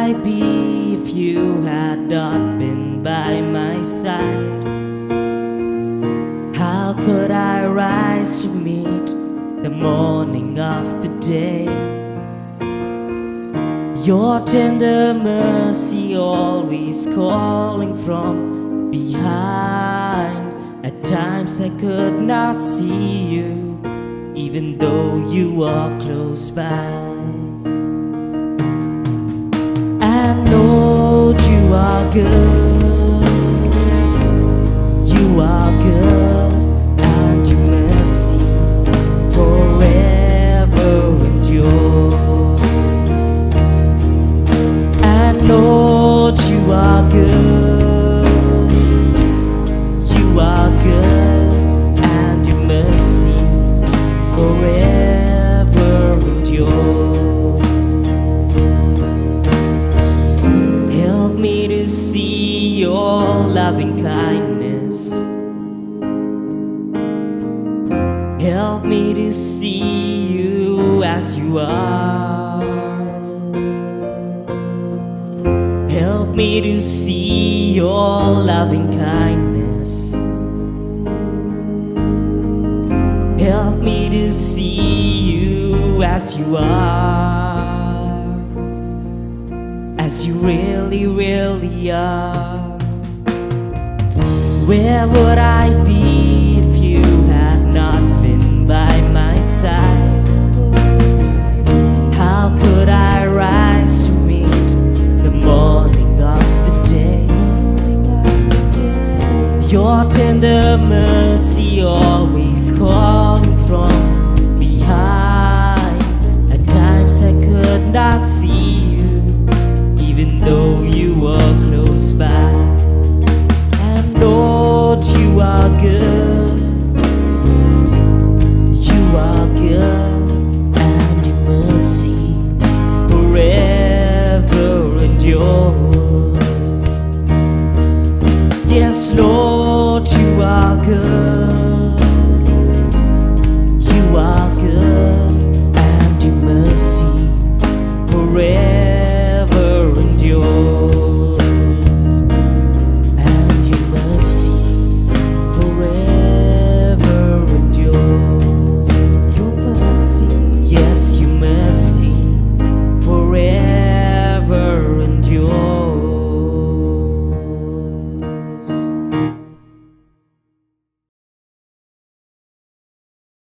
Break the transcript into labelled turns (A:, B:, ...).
A: I be if you had not been by my side? How could I rise to meet the morning of the day? Your tender mercy always calling from behind. At times I could not see you, even though you are close by. And Lord, you are good, you are good, and your mercy forever endures. And Lord, you are good, you are good, and your mercy forever endures. Help me to see your loving kindness. Help me to see you as you are. Help me to see your loving kindness. Help me to see you as you are, as you really, really are. Where would I be if you had not been by my side? How could I rise to meet the morning of the day? Your tender mercy always calls